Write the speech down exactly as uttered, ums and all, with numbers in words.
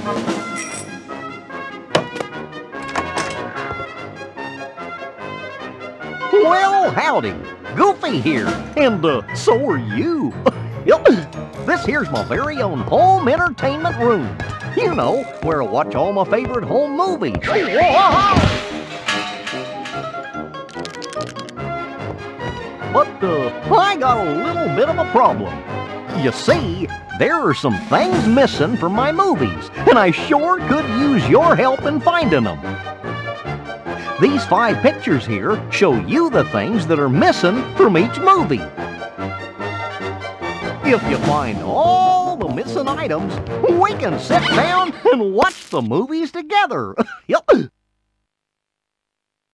Well, howdy. Goofy here, and uh, so are you. Yep. This here's my very own home entertainment room. You know, where I watch all my favorite home movies. But uh, I got a little bit of a problem. You see, there are some things missing from my movies, and I sure could use your help in finding them. These five pictures here show you the things that are missing from each movie. If you find all the missing items, we can sit down and watch the movies together. Yep.